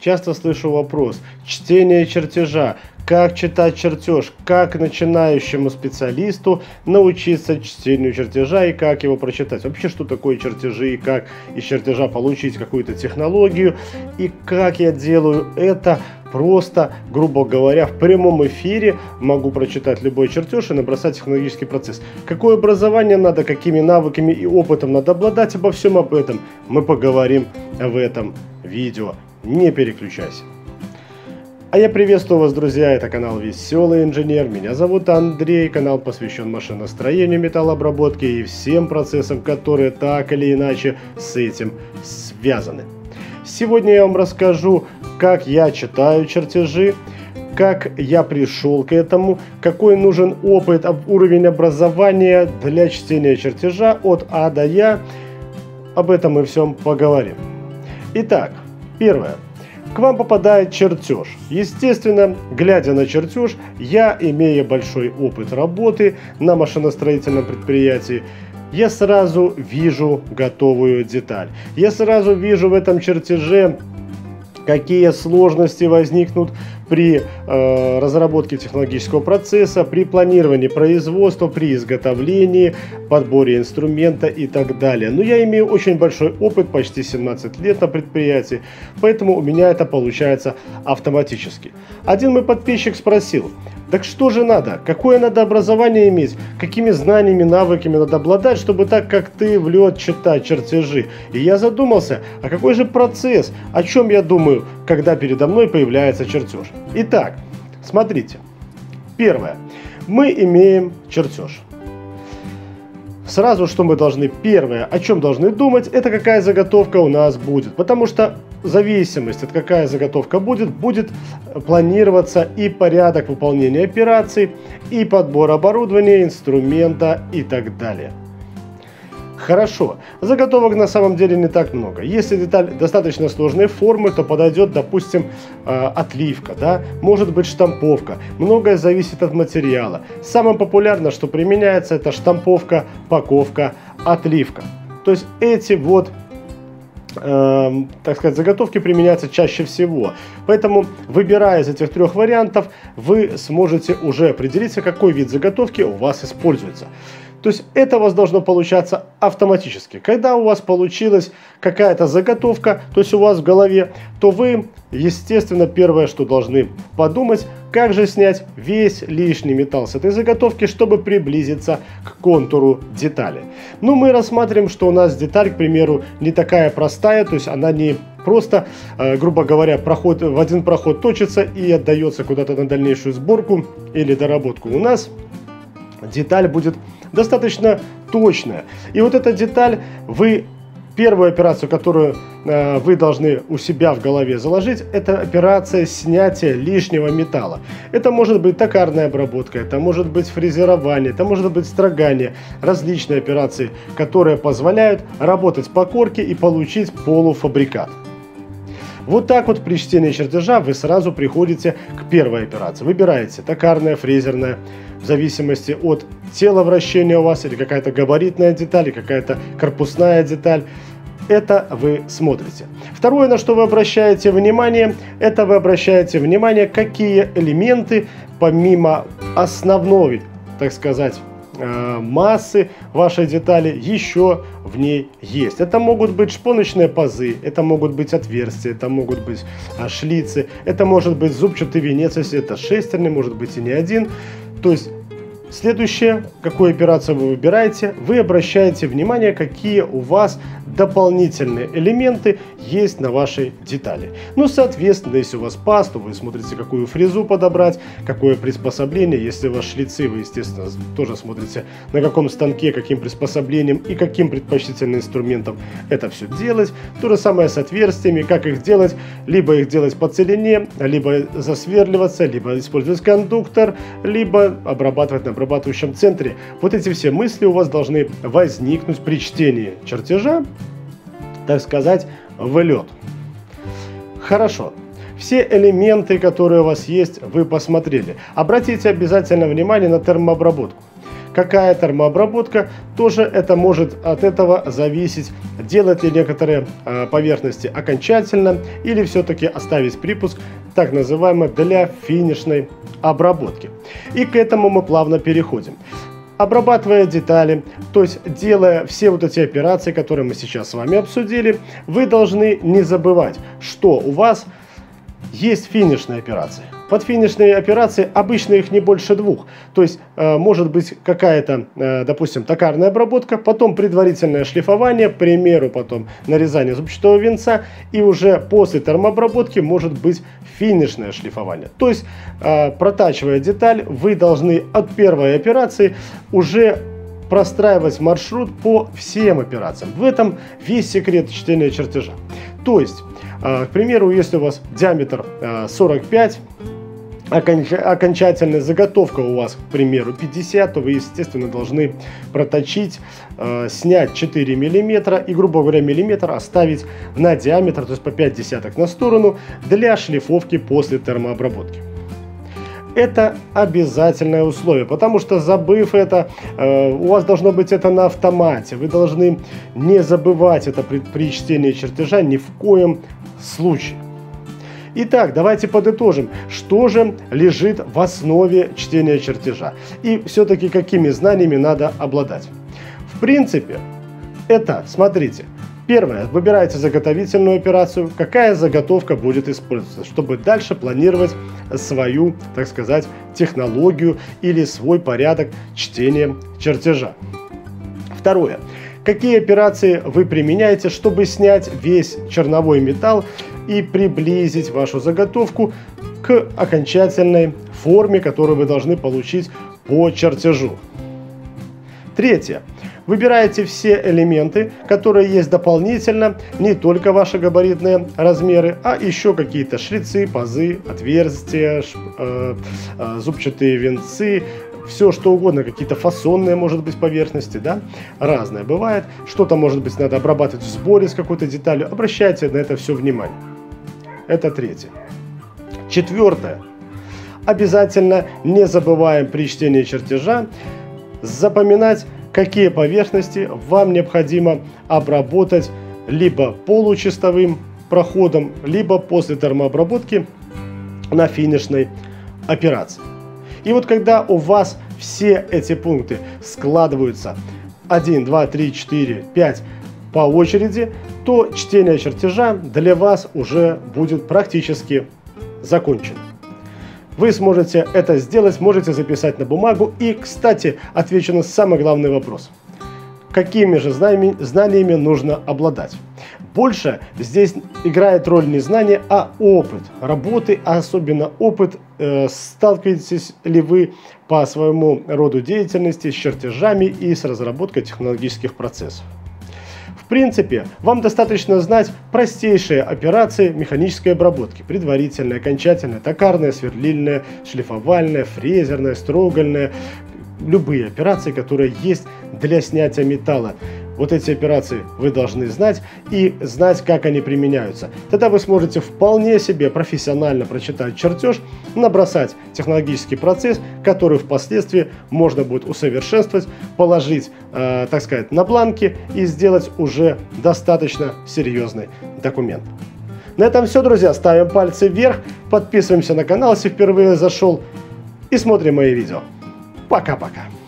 часто слышу вопрос: чтение чертежа. Как читать чертеж? Как начинающему специалисту научиться чтению чертежа и как его прочитать? Вообще, что такое чертежи и как из чертежа получить какую-то технологию? И как я делаю это? Просто, грубо говоря, в прямом эфире могу прочитать любой чертеж и набросать технологический процесс. Какое образование надо, какими навыками и опытом надо обладать, обо всем об этом мы поговорим в этом видео. Не переключайся. А я приветствую вас, друзья, это канал Веселый Инженер, меня зовут Андрей, канал посвящен машиностроению, металлообработке и всем процессам, которые так или иначе с этим связаны. Сегодня я вам расскажу, как я читаю чертежи, как я пришел к этому, какой нужен опыт, уровень образования для чтения чертежа от А до Я. Об этом мы всем поговорим. Итак, первое. К вам попадает чертеж. Естественно, глядя на чертеж, я, имея большой опыт работы на машиностроительном предприятии, я сразу вижу готовую деталь. Я сразу вижу в этом чертеже, какие сложности возникнут при разработке технологического процесса, при планировании производства, при изготовлении, подборе инструмента и так далее. Но я имею очень большой опыт, почти 17 лет на предприятии, поэтому у меня это получается автоматически. Один мой подписчик спросил: так что же надо? Какое надо образование иметь? Какими знаниями, навыками надо обладать, чтобы так, как ты, в лед читать чертежи? И я задумался, а какой же процесс? О чем я думаю, когда передо мной появляется чертеж? Итак, смотрите. Первое. Мы имеем чертеж. Сразу, что мы должны, первое, о чем должны думать, это какая заготовка у нас будет. Потому что зависимость от какая заготовка будет планироваться и порядок выполнения операций, и подбор оборудования, инструмента и так далее. Хорошо, заготовок на самом деле не так много. Если деталь достаточно сложной формы, то подойдет, допустим, отливка, да? Может быть штамповка. Многое зависит от материала. Самое популярное, что применяется, это штамповка, паковка, отливка. То есть эти вот, так сказать, заготовки применяются чаще всего. Поэтому, выбирая из этих трех вариантов, вы сможете уже определиться, какой вид заготовки у вас используется. То есть это у вас должно получаться автоматически. Когда у вас получилась какая-то заготовка, то есть у вас в голове, то вы, естественно, первое, что должны подумать, как же снять весь лишний металл с этой заготовки, чтобы приблизиться к контуру детали. Ну, мы рассматриваем, что у нас деталь, к примеру, не такая простая, то есть она не просто, грубо говоря, в один проход точится и отдается куда-то на дальнейшую сборку или доработку. У нас деталь будет достаточно точная. И вот эта деталь, первую операцию, которую вы должны у себя в голове заложить, это операция снятия лишнего металла. Это может быть токарная обработка, это может быть фрезерование, это может быть строгание. Различные операции, которые позволяют работать по корке и получить полуфабрикат. Вот так вот при чтении чертежа вы сразу приходите к первой операции. Выбираете токарная, фрезерная, в зависимости от тела вращения у вас, или какая-то габаритная деталь, или какая-то корпусная деталь. Это вы смотрите. Второе, на что вы обращаете внимание, это вы обращаете внимание, какие элементы, помимо основной, так сказать, массы вашей детали, еще в ней есть. Это могут быть шпоночные пазы, это могут быть отверстия, это могут быть шлицы, это может быть зубчатый венец, если это шестерный, может быть и не один. То есть следующее, какую операцию вы выбираете, вы обращаете внимание, какие у вас дополнительные элементы есть на вашей детали. Ну, соответственно, если у вас паз, то вы смотрите, какую фрезу подобрать, какое приспособление. Если у вас шлицы, вы, естественно, тоже смотрите, на каком станке, каким приспособлением и каким предпочтительным инструментом это все делать. То же самое с отверстиями, как их делать. Либо их делать по целине, либо засверливаться, либо использовать кондуктор, либо обрабатывать на обрабатывающем центре. Вот эти все мысли у вас должны возникнуть при чтении чертежа, так сказать, в лед. Хорошо. Все элементы, которые у вас есть, вы посмотрели. Обратите обязательно внимание на термообработку. какая термообработка, тоже это может от этого зависеть, делать ли некоторые поверхности окончательно или все-таки оставить припуск, так называемый, для финишной обработки. И к этому мы плавно переходим. Обрабатывая детали, то есть делая все вот эти операции, которые мы сейчас с вами обсудили, вы должны не забывать, что у вас есть финишные операции. Под финишные операции обычно их не больше двух. То есть может быть какая-то, допустим, токарная обработка, потом предварительное шлифование, к примеру, потом нарезание зубчатого венца, и уже после термообработки может быть финишное шлифование. То есть протачивая деталь, вы должны от первой операции уже простраивать маршрут по всем операциям. В этом весь секрет чтения чертежа. То есть, к примеру, если у вас диаметр 45, окончательная заготовка у вас, к примеру, 50, то вы, естественно, должны проточить, снять 4 мм и, грубо говоря, миллиметр оставить на диаметр, то есть по 0,5 на сторону, для шлифовки после термообработки. Это обязательное условие, потому что, забыв это, у вас должно быть это на автомате. Вы должны не забывать это при чтении чертежа ни в коем случае. Итак, давайте подытожим, что же лежит в основе чтения чертежа и все-таки какими знаниями надо обладать. В принципе, это, смотрите, первое, выбираете заготовительную операцию, какая заготовка будет использоваться, чтобы дальше планировать свою, так сказать, технологию или свой порядок чтения чертежа. Второе. Какие операции вы применяете, чтобы снять весь черновой металл и приблизить вашу заготовку к окончательной форме, которую вы должны получить по чертежу. Третье. Выбираете все элементы, которые есть дополнительно, не только ваши габаритные размеры, а еще какие-то шлицы, пазы, отверстия, зубчатые венцы, все что угодно, какие-то фасонные, может быть, поверхности, да, разное бывает. Что-то, может быть, надо обрабатывать в сборе с какой-то деталью. Обращайте на это все внимание. Это третье. Четвертое. Обязательно не забываем при чтении чертежа запоминать, какие поверхности вам необходимо обработать либо получистовым проходом, либо после термообработки на финишной операции. И вот когда у вас все эти пункты складываются 1, 2, 3, 4, 5 по очереди, то чтение чертежа для вас уже будет практически закончено. Вы сможете это сделать, можете записать на бумагу. И, кстати, отвечу на самый главный вопрос. Какими же знаниями нужно обладать? Больше здесь играет роль не знание, а опыт работы, а особенно опыт, сталкиваетесь ли вы по своему роду деятельности с чертежами и с разработкой технологических процессов. В принципе, вам достаточно знать простейшие операции механической обработки: предварительная, окончательная, токарная, сверлильная, шлифовальная, фрезерная, строгальная. Любые операции, которые есть для снятия металла. Вот эти операции вы должны знать и знать, как они применяются. Тогда вы сможете вполне себе профессионально прочитать чертеж, набросать технологический процесс, который впоследствии можно будет усовершенствовать, положить, так сказать, на бланки и сделать уже достаточно серьезный документ. На этом все, друзья. Ставим пальцы вверх, подписываемся на канал, если впервые зашел, и смотрим мои видео. Пока-пока.